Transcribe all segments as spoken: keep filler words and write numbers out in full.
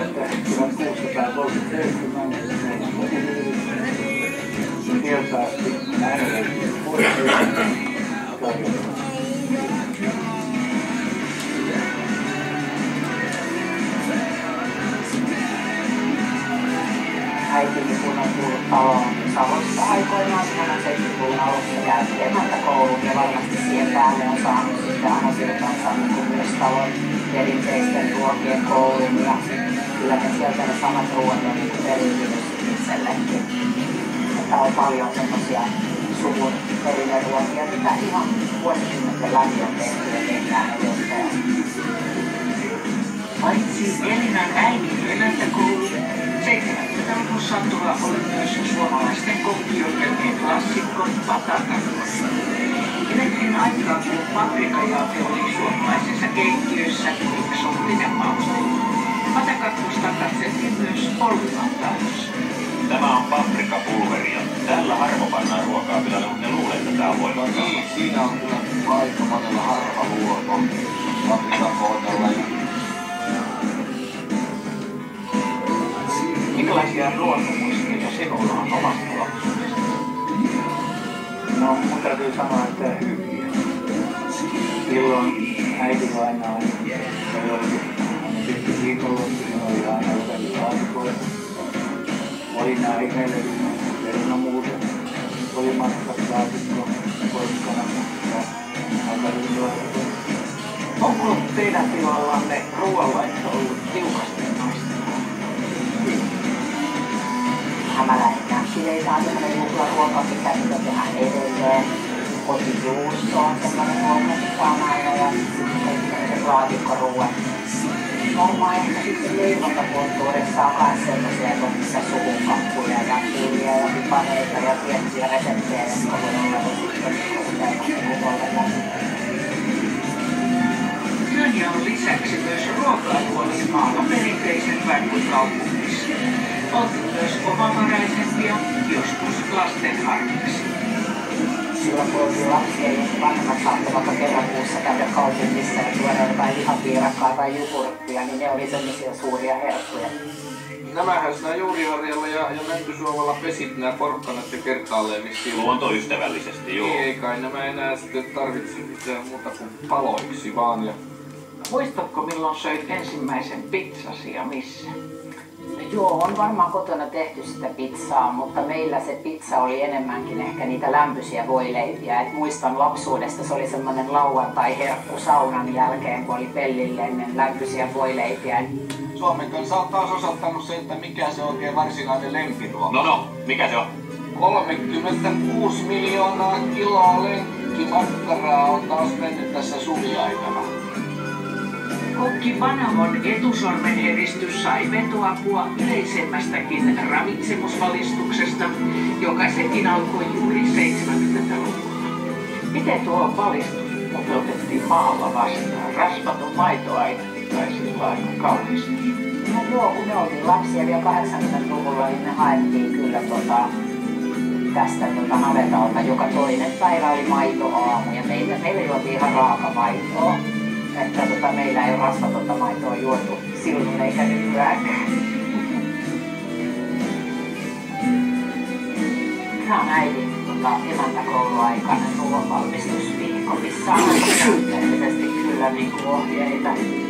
että tuhatkuusisataakolmekymmentäseitsemän sieltä asti äänetettiin pois. Äitini kun on tullut taloon Savosta aikoinaan seitsemänkymmentäluvun alussa käytiin emäntäkouluun ja varmasti siihen päälle on saanut sitten ammatiltansa niin myös talon perinteisten ruokien koulun ja kyllä ne sieltä ne samat ruoat on niin perintynyt itsellekin. Että on paljon semmoisia suvun perinneruokia, mitä ihan vuosikymmenten läpi on tehty ja tehdään edelleen. Paitsi Elinan äidin emäntäkoulu, seitsemänkymmentäluvun tulla oli myös suomalaisten kokkiohjelmien klassikko Patakat. Elettiin aikaa, kun paprikajauhe oli suomalaisessa keittiössä eksoottinen mauste. Patakakkusta katseltiin myös olvivantaus. Tämä on paprikapulveria. Tällä harvo pannaan ruokaa pilalle, mutta ne luulee, että tää on voimakkaaa. Niin, siinä on kyllä aika monella harva luoko paprikakohdalla. Minkälaisia ruokamuistoja sinulla on omasta lapsuudesta? No, mun täytyy sanoa, että hyviä. Silloin äitivainaa oli sitten viikonloppuisin oli aina jotakin laatikoita. Oli näikäille, perunamuuset, oli matkaslaatikko, poikkana ja alkarinluotikko. Onko teidän tilallanne ruoanlaitto ollut tiukasti naistelua? Hämäläinen näkkileitä on semmoinen juhlaruoka, mikä mitä tehdään edelleen. Kotijuusto on semmoinen ruoka, mikä on aina ja sitten laatikkoruuat. Varmaan ehkä sitten leivontakulttuurissa on myös semmoisia, missä suvukakkuja ja pullia ja pipaneita ja tiettyjä reseptejä, jotka voi olla sitten kuulemassa Työnjaon lisäksi myös ruokailu oli maalla perinteisempää kuin kaupungissa. Oltiin myös omavaraisempia, joskus lasten harmiksi. Silloin kun oltiin lapsia, niin vanhemmat saattoi vaikka kerran kuussa käydä kaupungissa ja tuoda jotain lihapiirakkaa tai jogurttia, niin ne oli sellaisia suuria herkkuja. Nämähän sinä Juuriharjalla ja, ja Mäntysuovalla pesit nämä porkkanat ja kertaalleen vissiin. Luontoystävällisesti, joo. Niin, ei kai nämä enää sitten tarvitse mitään muuta kuin paloiksi vaan. Ja... Muistatko milloin söit ensimmäisen pizzasi ja missä? Joo, on varmaan kotona tehty sitä pizzaa, mutta meillä se pizza oli enemmänkin ehkä niitä lämpöisiä voileipiä. Et muistan lapsuudesta, se oli semmoinen lauantai-herkku saunan jälkeen, kun oli pellille ennen lämpöisiä voileipiä. Suomen kanssa on taas osoittanut se, että mikä se oikein varsinainen lempiruoka. No no, mikä se on? kolmekymmentäkuusi miljoonaa kiloa lenkkimakkaraa on taas mennyt tässä suviaikana. Kokki Vanavon etusormen heristys sai vetoapua yleisemmästäkin ravitsemusvalistuksesta, joka sekin alkoi juuri seitsemänkymmentäluvulla. Miten tuo valistus toteutettiin maalla vastaan? Rasvaton maitoaine tai sillä aika kaunis. No joo, kun me oltiin lapsia vielä kahdeksankymmentäluvulla, niin me haettiin kyllä tota, tästä tota navetalta. Joka toinen päivä oli maitoaamu ja meillä, meillä juotiin ihan raaka maitoa. Että tota, meillä ei ole rasvatonta maitoa juotu silloin eikä nykyäänkään. Tämä on äidin tota, emäntäkouluaikainen ruoanvalmistusviikko, missä on suhteellisesti kyllä niin kuin ohjeita.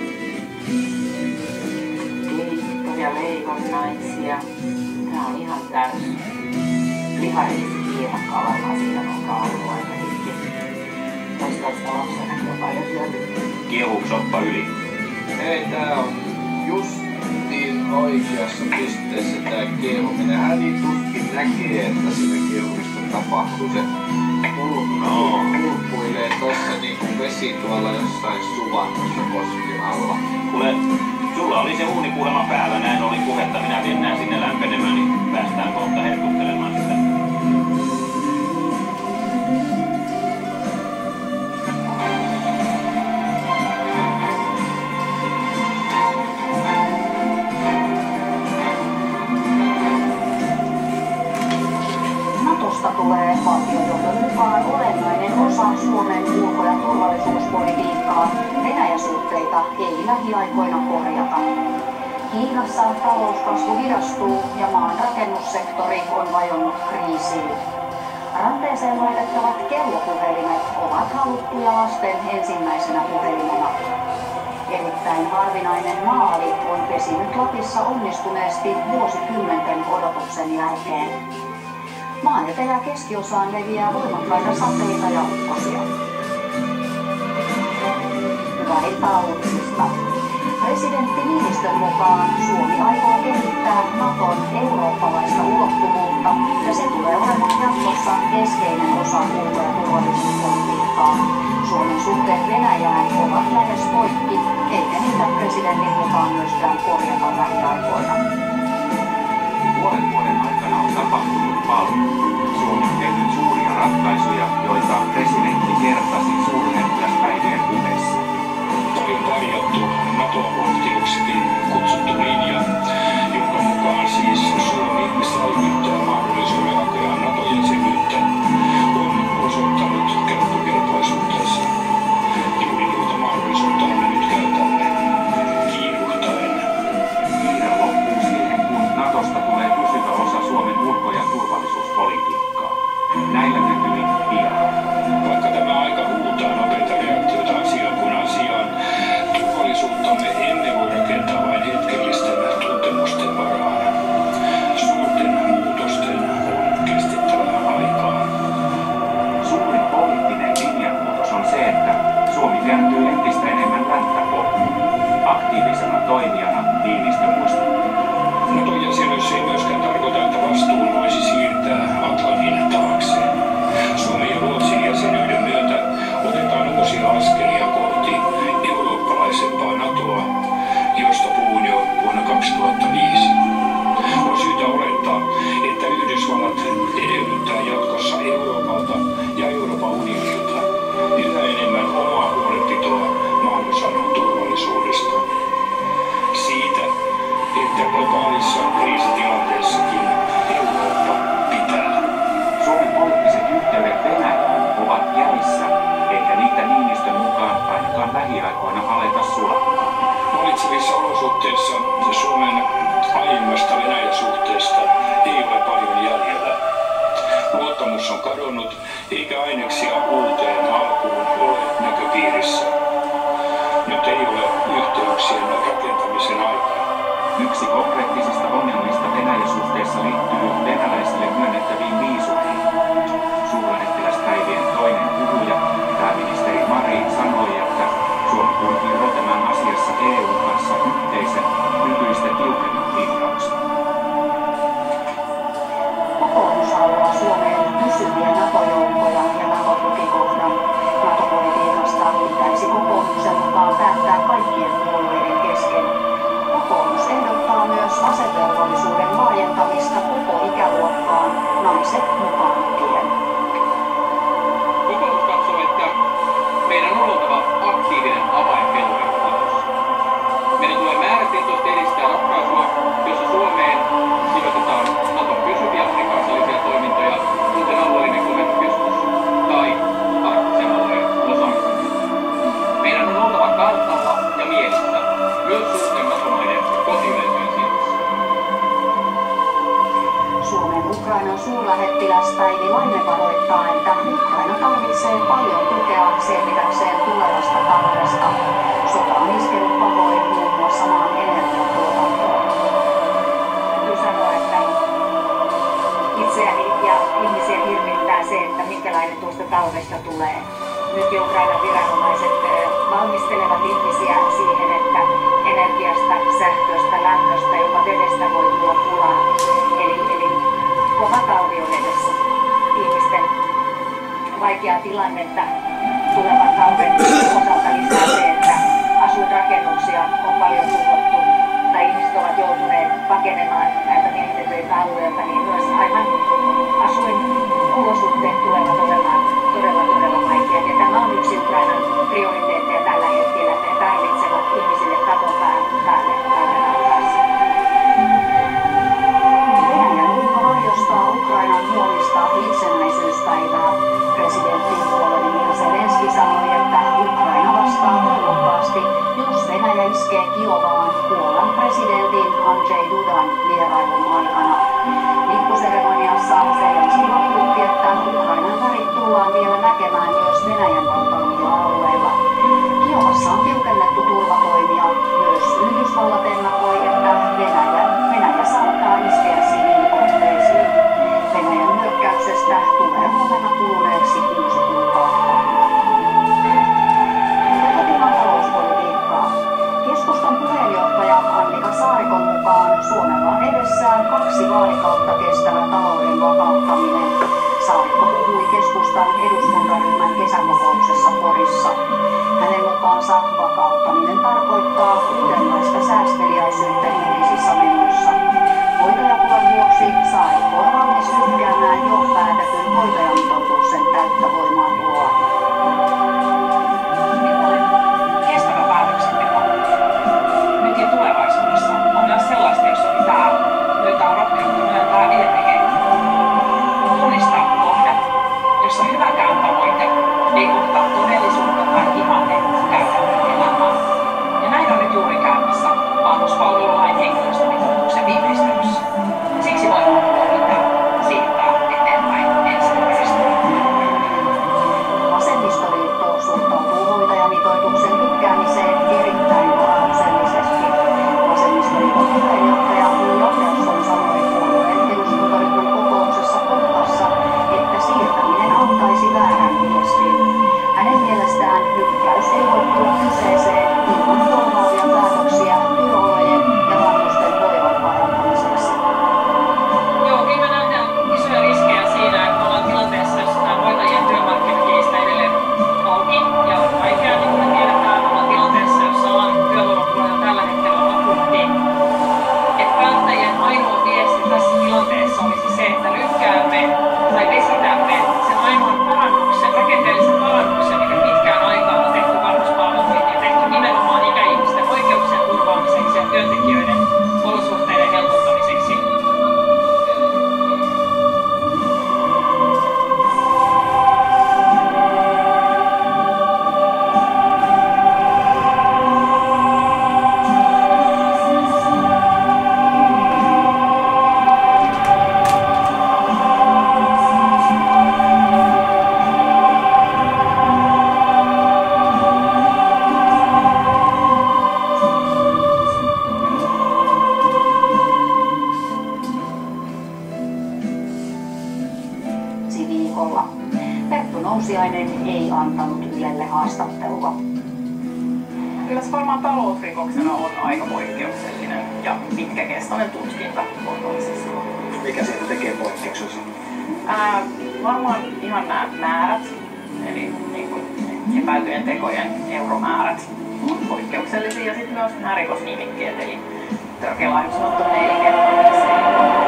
Keittoja, leivonnaisia. Tämä on ihan täysin. Liharillisesti varmaan siinä on ollut aika hitki. Toistaiseksi lapsenakin on paljon syöty. Kiehuuko soppa yli? Ei, tää on justiin oikeassa pisteessä tää kiehuminen. Häni tuskin näkee, että siinä kiehumista tapahtuu. Se kulppuilee tossa niinku vesi tuolla jossain suvannossa kosken alla. Kuule, sulla oli se uuni kuulemma päällä, näin oli puhetta. Minä vien nää sinne lämpenemään, niin päästään kohta herkuttelemaan sitä. Tulee valtionjohdon mukaan olennainen osa Suomen ulko- ja turvallisuuspolitiikkaa. Venäjä-suhteita ei lähiaikoina korjata. Kiinassa talouskasvu hidastuu ja maan rakennussektori on vajonnut kriisiin. Ranteeseen laitettavat kellopuhelimet ovat haluttuja lasten ensimmäisenä puhelimena. Erittäin harvinainen maali on pesinyt Lapissa onnistuneesti vuosikymmenten odotuksen jälkeen. Maan etelä- ja keskiosaan leviää voimakkaita sateita ja ukkosia. Hyvää iltaa uutisista. Presidentti Niinistön mukaan Suomi aikoo kehittää Naton eurooppalaista ulottuvuutta ja se tulee olemaan jatkossa keskeinen osa ulko- ja turvallisuuspolitiikkaa. Suomen suhteet Venäjään ovat lähes poikki, eikä niitä presidentin mukaan myöskään korjata lähiaikoina. Puolen vuoden aikana on tapahtunut paljon. Suomi on tehnyt suuria ratkaisuja, joita presidentti kertasi suurlähettiläspäivien puheessa. Paljon parjattu NATO-optioksi kutsuttu linja, jonka mukaan siis Suomi säilyttää mahdollisuuden hakea NATO-jäsenyyttä, on osoittanut käyttökelpoisuutensa. Juuri noita mahdollisuutta me nyt käytämme kiiruhtaen. Kiire loppuu siihen, kun Natosta tulee pysyvä osa Suomen ulko- ja turvallisuuspolitiikkaa. Näillä näkymin pian. Vaikka tämä aika huutaa nopeita reaktioita asiaan kuin asiaan, turvallisuuttamme emme voi rakentaa vain hetkellisten tuntemusten varaan. Suurten muutosten on kestettävä aikaa. Suurin poliittinen linjanmuutos on se, että Suomi kääntyy entistä enemmän länttä kohti. Aktiivisena toimijana Niinistö muistutti. NATO-jäsenyys ei myöskään tarkoita, että vastuun voisi siirtää Atlantin taakse. Suomen ja Ruotsin jäsenyyden myötä otetaan uusia askelia kohti eurooppalaisempaa NATOa, josta puhuin jo vuonna kaksituhattaviisi. On syytä olettaa, että Yhdysvallat edellyttää jatkossa Euroopalta ja Euroopan unionilta yhä enemmän omaa huolenpitoa maanosan turvallisuudesta. Siitä, että globaalissa kriisitilanteessakin Eurooppa pitää. Suomen poliittiset yhteydet Venäjään ovat jäissä, eikä niitä Niinistön mukaan ainakaan lähiaikoina aleta sulattaa. Vallitsevissa olosuhteissa Suomen aiemmasta Venäjä-suhteesta ei ole paljon jäljellä. Luottamus on kadonnut, eikä aineksia uuteen alkuun ole näköpiirissä. Nyt ei ole yhteyksien rakentamisen aika. Yksi konkreettisista ongelmista Venäjä-suhteessa liittyy venäläisille myönnettäviin viisumiin. Suurlähettiläspäivien toinen puhuja, pääministeri Marin, sanoi, että Suomi pyrkii löytämään asiassa E U:n kanssa yhteisen nykyistä tiukemman linjauksen. Kokoomus haluaa Suomeen pysyviä NATO-joukkoja ja NATO-tukikohdan. NATO-politiikasta pitäisi kokoomuksen mukaan päättää kaikkien puolueiden kesken. Kokoomus ehdottaa myös asevelvollisuuden laajentamista koko ikäluokkaan, naiset mukaan lukien. Kokoomus katsoo, että meidän on oltava aktiivinen avainpeluri Natossa. Meidän tulee määrätietoisesti edistää ratkaisua, jossa Suomeen sijoitetaan Naton pysyviä monikansallisia toimintoja, kuten alueellinen komentokeskus tai arktisen alueen osaaminen. Meidän on oltava kartalla ja mielissä, myös suurten Nato-maiden kotiyleisöjen silmissä. Suomen Ukrainan suurlähettiläs Päivi Laine varoittaa, että Ukraina tarvitsee paljon tukea selvitäkseen tulevasta talvesta. Sota on iskenut pahoin muun muassa maan energiatuotantoon. Täytyy sanoa, että itseäni ja ihmisiä hirvittää se, että minkälainen tuosta talvesta tulee. Nyt jo Ukrainan viranomaiset valmistelevat ihmisiä siihen, että energiasta, sähköstä, lämmöstä, jopa vedestä voi tulla pulaa. Eli, eli kova talvi on edessä. Ihmisten vaikeaa tilannetta tulevan talven osalta lisää se, että asuinrakennuksia on paljon tuhottu tai ihmiset ovat joutuneet pakenemaan näiltä miehitetyiltä alueilta, niin myös aivan asuinolosuhteet tulevat olemaan todella todella vaikeat. Ja tämä on yksi Ukrainan prioriteetteja tällä hetkellä, että he tarvitsevat ihmisille katon päälle talven alkaessa. Venäjän uhka varjostaa Ukrainan huomista itsenäisyyspäivää. Presidentti Volodymyr Zelenski sanoi, että Ukraina vastaa voimakkaasti, jos Venäjä iskee Kiovaan Puolan presidentin Andrzej Dudan vierailun aikana. Lippuseremoniassa Zelenski vakuutti, että Ukrainan värit tullaan vielä näkemään myös Venäjän valtaamilla alueilla. Kiovassa on tiukennettu turvatoimia. Myös Yhdysvallat ennakoi, että Venäjä, Venäjä saattaa iskeä siviilikohteisiin. Venäjän hyökkäyksestä tulee huomenna kuluneeksi kuusi kuukautta. Kotimaan talouspolitiikkaa. Keskustan puheenjohtaja Annika Saarikon mukaan Suomella on edessään kaksi vaalikautta kestävä talouden vakauttaminen. Saarikko puhui keskustan eduskuntaryhmän kesäkokouksessa Porissa. Hänen mukaansa vakauttaminen tarkoittaa uudenlaista säästeliäisyyttä julkisissa menoissa. Hoitajapulan vuoksi Saarikko on valmis lykkäämään jo päätetyn hoitajamitoituksen täyttä voimaantuloa. Kestävä päätöksenteko nyt ja tulevaisuudessa on myös sellaista, jossa pitää löytää rohkeutta myöntää edelleen. Tunnistaa kohdat, jossa hyväkään tavoite ei kohtaa todellisuutta tai ihanne käytännön elämää. Ja näin on nyt juuri käymässä vanhuspalvelulain henkilöstömitoituksen viimeistelyssä. Siksi voimaantulo pitää siirtää eteenpäin ensimmäisestä. Vasemmistoliitto suhtautuu hoitajamitoituksen lykkäämiseen erittäin varauksellisesti. Vasemmistoliiton puheenjohtaja Li Andersson sanoi puolueen eduskuntaryhmän kokouksessa Kotkassa, että siirtäminen antaisi väärän viestin. Hänen mielestään lykkäys ei voi tulla kyseeseen ilman korvaavia päätöksiä työolojen ja vanhusten hoivan parantamiseksi. Joo, kyllä me nähdään isoja riskejä siinä, että me ollaan tilanteessa, jossa tämä hoitajien työmarkkinakiista edelleen auki ja on vaikea, niin kuin me tiedetään, me ollaan tilanteessa, jossa ollaan työvoimapuolella tällä hetkellä akuutti. Että päättäjien ainoa viesti tässä tilanteessa olisi se, että lykkäämme tai vesitämme sen ainoan parannuksen, rakenteellisen parannuksen, mikä pitkään aikaan on tehty vanhuspalveluihin ja tehty nimenomaan ikäihmisten oikeuksien turvaamiseksi ja työntekijöiden olosuhteiden helpottamiseksi. Viikolla. Perttu Nousiainen ei antanut Ylelle haastattelua. Kyllä se varmaan talousrikoksena on aika poikkeuksellinen ja pitkäkestoinen tutkinta luonnollisesti. Mikä siitä tekee poikkeuksellisen? Ää, varmaan ihan nämä määrät, eli niin kuin epäiltyjen tekojen euromäärät on poikkeuksellisia ja sitten myös nämä rikosnimikkeet, eli törkeä laihdutusottaminen, eli kertominen,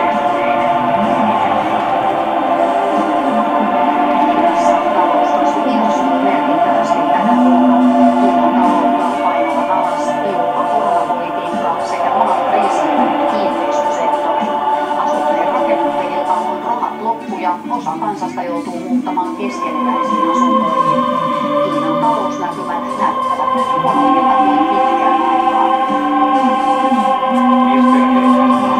osa kansasta joutuu muuttamaan keskeneräisiin asuntoihin. Kiinan talousnäkymät näyttävät nyt huonommilta kuin pitkään aikaan. Missä perheitä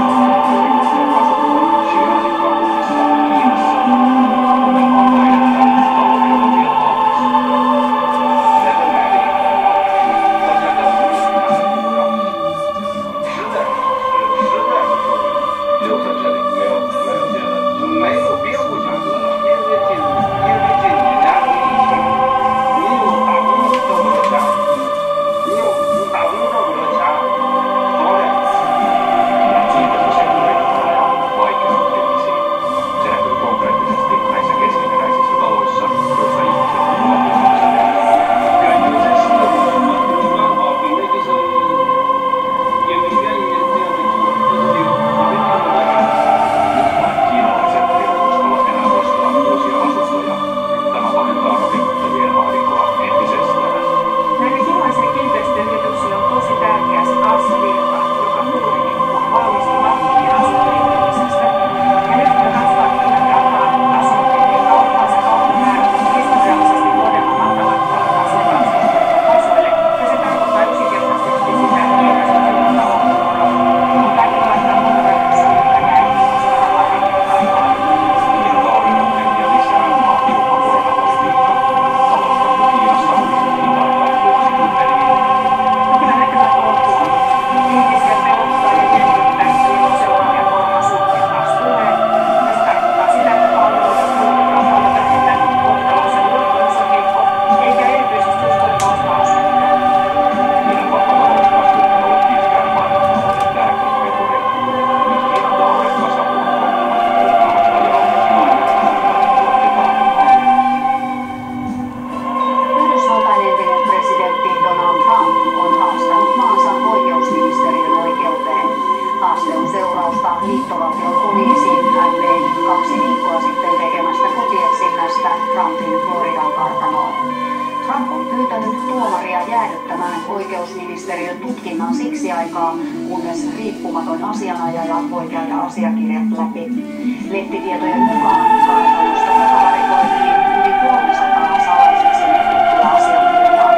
oikeusministeriön tutkinnan siksi aikaa, kunnes riippumaton asianajaja voi käydä asiakirjat läpi. Lehtitietojen mukaan kartanosta takavarikoitiin yli kolmesataa salaiseksi merkittyä asiakirjaa.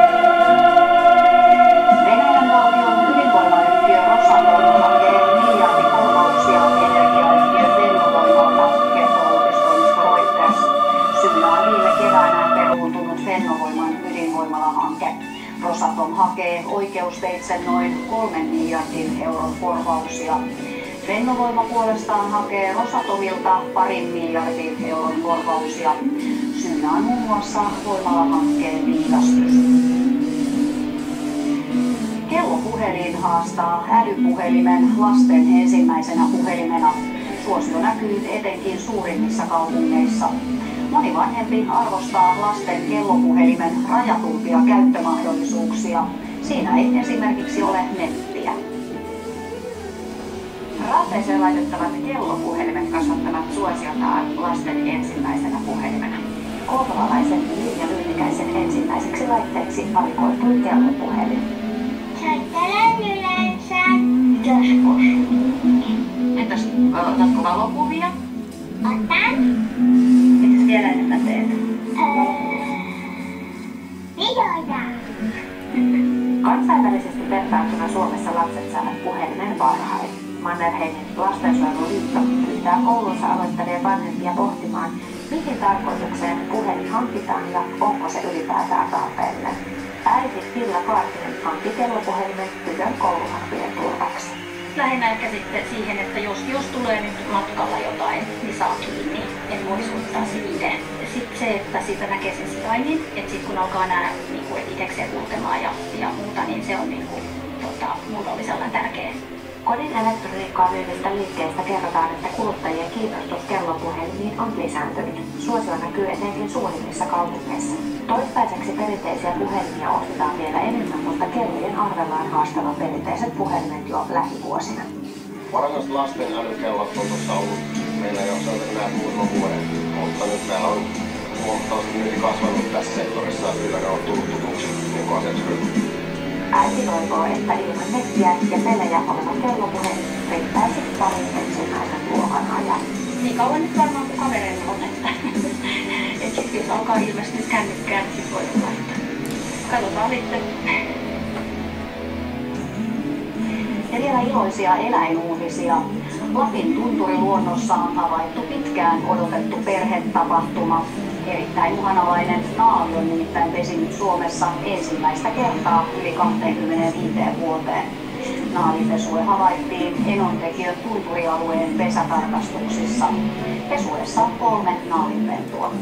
Venäjän valtion ydinvoimayhtiö Rosatom hakee miljardikorvauksia energiayhtiö Fennovoimalta, kertoo uutistoimisto Reuters. Syynä on viime keväänä peruuntunut Fennovoiman ydinvoimalahanke. Rosatom hakee oikeusteitse noin kolmen miljardin euron korvauksia. Fennovoima puolestaan hakee Rosatomilta parin miljardin euron korvauksia. Syynä on muun muassa voimalahankkeen viivästys. Kellopuhelin haastaa älypuhelimen lasten ensimmäisenä puhelimena. Suosio näkyy etenkin suurimmissa kaupungeissa. Moni vanhempi arvostaa lasten kellopuhelimen rajatumpia käyttömahdollisuuksia. Siinä ei esimerkiksi ole nettiä. Raateeseen laitettavat kellopuhelimet kasvattavat suosiotaan lasten ensimmäisenä puhelimena. Kouvolalaisen Liia Lyylikäisen ensimmäiseksi laitteeksi valikoitui kellopuhelin. Soittelen yleensä joskus. Entäs otatko valokuvia? Otan. Mitäs vielä enemmän teet? Öö, videoita. Kansainvälisesti vertailtuna Suomessa lapset saavat puhelimen varhain. Mannerheimin lastensuojeluliitto pyytää koulunsa aloittavia vanhempia pohtimaan, mihin tarkoitukseen puhelin hankitaan ja onko se ylipäätään tarpeellinen. Äiti Villa Kaartinen hankki kellopuhelimen tytön koulumatkojen turvaksi. Lähinnä ehkä sitten siihen, että jos, jos tulee nyt matkalla jotain, niin saa kiinni, en voisi ottaa siitä. Sitten se, että siitä näkee sen sijainnin, että sitten kun alkaa nämä niin kuin itsekseen kulkemaan ja, ja muuta, niin se on niin kuin, tota, mulla oli sellainen tärkeä. Kodin elektroniikkaa myyvistä liikkeistä kerrotaan, että kuluttajien kiinnostus kellopuhelimiin on lisääntynyt. Suosio näkyy etenkin suurimmissa kaupungeissa. Toistaiseksi perinteisiä puhelimia ostetaan vielä enemmän, mutta kellojen arvellaan haastavan perinteiset puhelimet jo lähivuosina. Varmasti lasten älykellot on tuossa ollut meillä jo sellainen muutaman vuoden, mutta nyt meillä on huomattavasti myynti kasvanut tässä sektorissa ja kyllä ne on tullut tutuksi niin asiakasryhmään. Äiti toivoo, että ilman nettiä ja pelejä oleva kellopuhelin riittäisi parin ensimmäisen luokan ajan. Niin kauan nyt varmaan kun kavereilla on, että et sit jos alkaa ilmestyä kännykkään, niin sit voi laittaa. Katsotaan sitten. Ja vielä iloisia eläinuutisia. Lapin tunturiluonnossa on havaittu pitkään odotettu perhetapahtuma. Erittäin uhanalainen naali on nimittäin pesinyt Suomessa ensimmäistä kertaa yli kaksikymmentäviisi vuoteen. Naalipesue havaittiin Enontekiön tunturialueen pesätarkastuksissa. Pesuessa on kolme naalinpentua.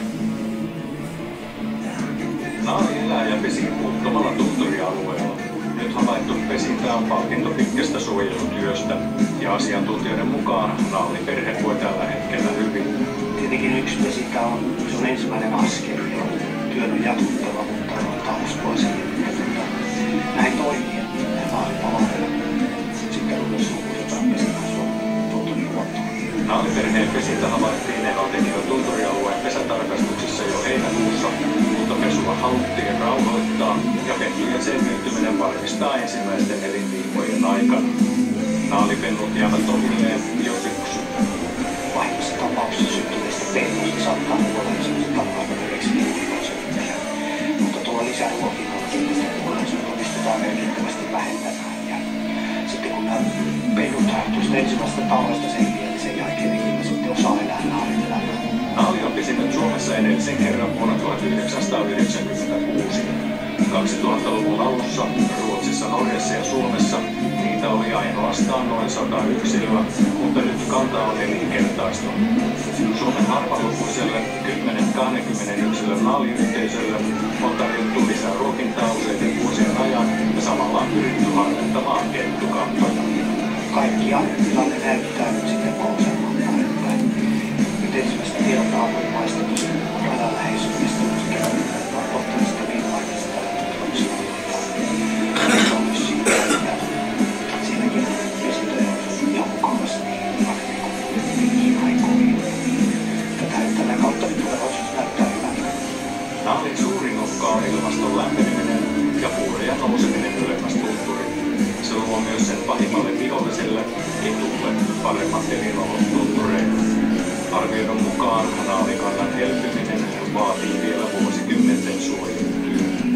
Naali elää ja pesii puuttomalla tunturialueella. Nyt havaittu pesintä on palkinto pitkästä suojelutyöstä ja asiantuntijoiden mukaan naaliperhe voi tällä hetkellä hyvin. Tietenkin yksi pesintä on, se on ensimmäinen askel ja työn on jatkuttava, mutta antaa uskoa siihen, että näin toimii, että ne naalipaloja sitten on myös sukuutetaan pesimään Suomen tunturiluontoon. Naaliperheen pesintä havaittiin Enontekiön tunturialueen pesätarkastuksissa jo heinäkuussa, mutta pesua haluttiin rauhoittaa ja pentujen selviytyminen varmistaa ensimmäisten elinviikkojen aikana. Naalipennut jäävät omilleen jo syksyyn. Vahingossa tapauksessa syntyneistä pennuista saattaa olla esimerkiksi takaisin viisikymmentä, mutta tuolla lisäruokinnalla sitten kuolleisuutta pystytään merkittävästi vähentämään. Ja sitten kun nämä pennut tuosta ensimmäisestä talvesta selviää, niin sen jälkeen ne sitten osaa elää naalin elämää. Naali on pesinyt Suomessa edellisen kerran vuonna tuhatyhdeksänsataayhdeksänkymmentäkuusi. kaksituhattaluvun alussa Ruotsissa, Norjassa ja Suomessa niitä oli ainoastaan noin sata yksilöä, mutta nyt kanta on nelinkertaistunut. Suomen harvalukuiselle kymmenen kaksikymmentä yksilön naaliyhteisölle on tarjottu lisää ruokintaa useiden vuosien ajan ja samalla on pyritty harventamaan kettukantoja. Kaikkiaan tilanne näyttää nyt sitten kousemmalta, että nyt ensimmäistä tiedot alueemaistetusta radanläheisyydestä sekä ottamista viivaisista tutkimuksista on myös siitä, että siinäkin pesintöjä on ihan mukavasti niin aikoihin. Tätä kautta tulevaisuus näyttää hyvältä. Naalin suurin uhka on ilmaston lämpeneminen ja puureja nouseminen tuo myös sen pahimmalle viholliselle etulle paremmat elinolot tuntureille. Arvioidun mukaan naalikannan elpyminen vaatii vielä vuosikymmenten suojelutyötä.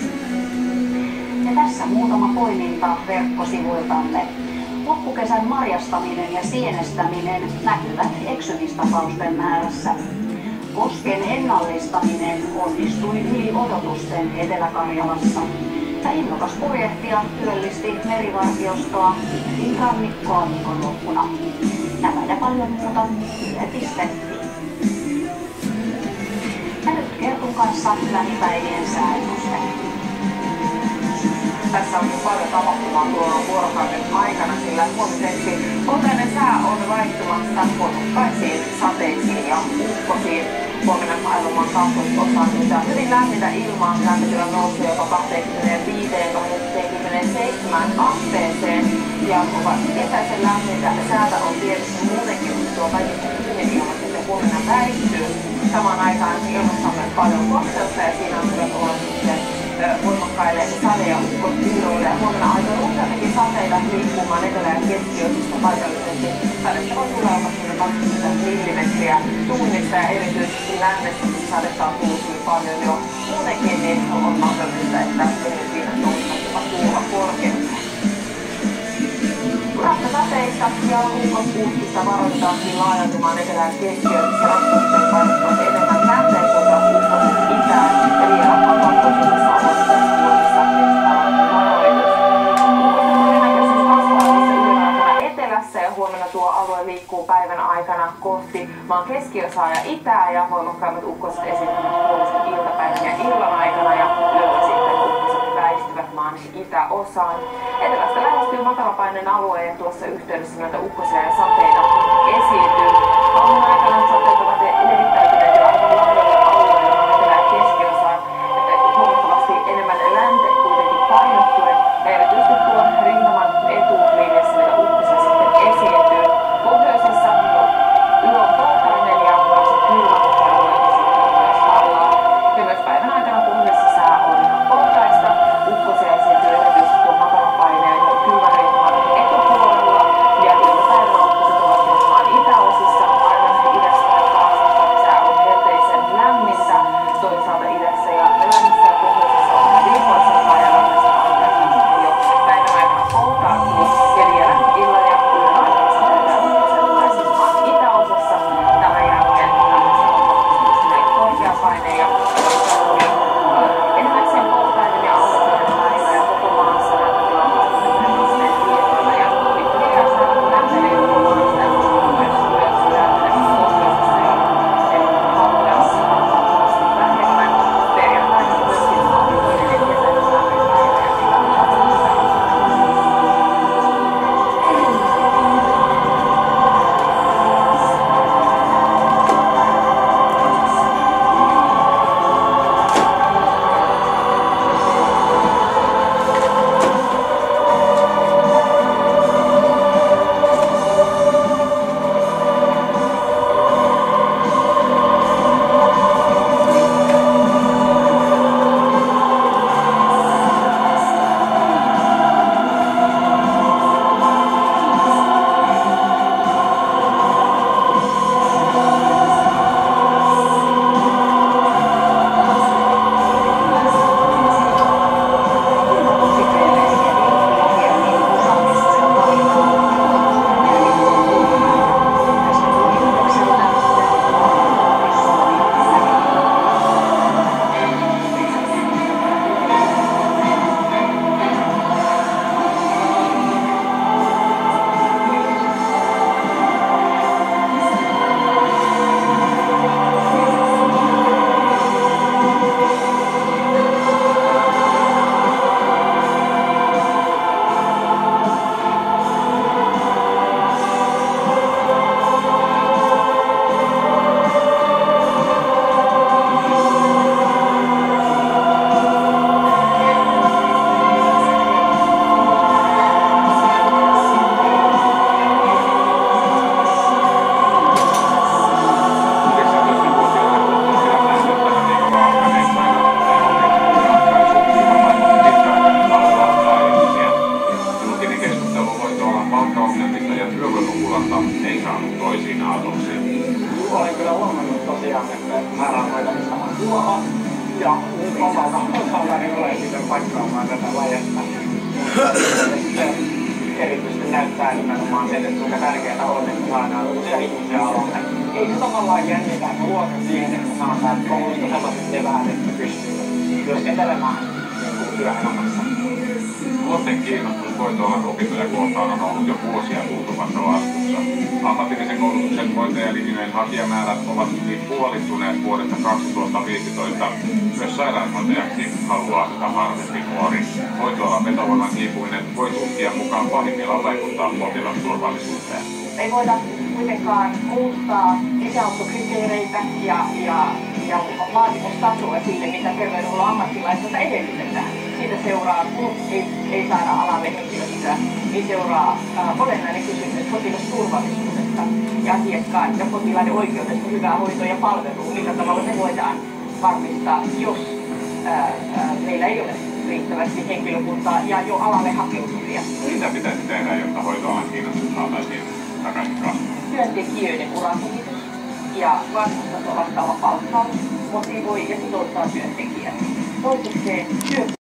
Ja tässä muutama poiminta verkkosivuiltamme. Loppukesän marjastaminen ja sienestäminen näkyvät eksymistapausten määrässä. Kosken ennallistaminen onnistui yli odotusten Etelä-Karjalassa. Ja innokas purjehtija työllisti merivartiostoa pitkin rannikkoa viikonloppuna. Nämä ja paljon muuta yle piste fi. Ja nyt Kertun kanssa lähipäivien sääennuste. Tässä on paljon tapahtumaa tuolla vuorokauden aikana, sillä huomiseksi luontainen sää on vaihtumassa voimakkaisiin sateisiin ja ukkosiin. Huomenna maailman kaakkoisosaan nyt hyvin lämmintä ilmaa, lämpötila nousee jopa kaksikymmentäviisi kaksikymmentäseitsemän asteeseen ja ovat kesäisen lämmintä. Säätä on tietysti muutenkin, mutta tuo kaikista hyvin ilma sitten huomenna väistyy. Samaan aikaan ilmassa on myös paljon kosteutta ja siinä on myös olla sitten voimakkaille sade- ja ukkospiiroille. Huomenna aika useamminkin sateita liikkumaan etelä- ja keskiosista paikallisesti. Sadetta voi tulla jopa kaksikymmentä millimetriä tunnissa ja erityisesti lännessä, kun sadetta on tullut hyvin paljon jo muutenkin, niin on mahdollista, että siinä nousivat jopa kuulla korkeutta. Rakkasateista ja ukkopuuskista varoitetaankin laajentumaan etelä- ja keskiosissa. Rakkasateet painottavat enemmän länteen kuin ukkoset itään ja vielä pakkoisissa oloissa Suomessa varoitus. Ukkosen todennäköisyys kasvaa tässä yön aikana etelässä ja huomenna tuo alue liikkuu päivän aikana kohti maan keskiosaa ja itää ja voimakkaimmat ukkoset esiintyvät puolesta iltapäivän ja illan aikana ja yöllä sitten ukkoset väistyvät maan itäosaan. Etelästä lähestyy matalapaineen alue ja tuossa yhteydessä näitä ukkosia ja sateita esiintyy. Aamun aikana sateet ovat levittäytyneet jo aivan laajalle alueelle maan etelä- ja keskiosaan. Huomattavasti enemmän länteen kuitenkin painottuen ja erityisesti tuon rintaman etulinjassa näitä ukkosia sitten esiintyy. Pohjoisessa yö on poutainen ja varsin kylmä, mutta alueet esiintyy myös hallaa. Ja myös päivän aikana pohjoisessa sää on poutaista. Ukkosia esiintyy erityisesti tuon matalapaineen kylmän rintaman etupuolella ja iltapäivänä ukkoset ovat myös maan itäosissa. Ainaisesti idässä ja kaasassa sää on helteisen lämmintä. Toisaalta idässä ja lännessä ja pohjoisessa on viimeisempää ja lännessä alkaa jo päivän aikana ymmärtää nimenomaan sen, että kuinka tärkeää on, että saadaan uusia ihmisiä alalle. Ei se tavallaan jännitä, että luota siihen, että saadaan koulusta sellaiset eväät, että pystyy työskentelemään työelämässä. Nuorten kiinnostus hoitoalan opintoja kohtaan on ollut jo vuosia tuntuvassa laskussa. Ammatillisen koulutuksen hoitajalinjojen hakijamäärät ovat yli puolittuneet vuodesta kaksituhattaviisitoista. Myös sairaanhoitajaksi haluaa sitä harvempi nuori. Hoitoalan vetovoiman hiipuminen voi tutkija mukaan pahimmillaan vaikuttaa potilasturvallisuuteen. Ei voida kuitenkaan muuttaa etäottokriteereitä ja, ja, ja vaatimustasoa sille, mitä terveydenhuollon ammattilaiselta edellytetään. Siitä seuraa, kun ei, ei saada alalle henkilöstöä, niin seuraa äh, olennainen kysymys potilasturvallisuudesta ja asiakkaan ja potilaiden oikeudesta hyvää hoitoa ja palvelua. Millä tavalla me voidaan varmistaa, jos äh, äh, meillä ei ole riittävästi henkilökuntaa ja jo alalle hakeutuvia. Mitä pitäisi tehdä, jotta hoitoalan kiinnostus saataisiin takaisin kasvuun? Työntekijöiden urakehitys ja vastustaso vastaava palkkaus motivoi ja sitouttaa työntekijät. Toisekseen työ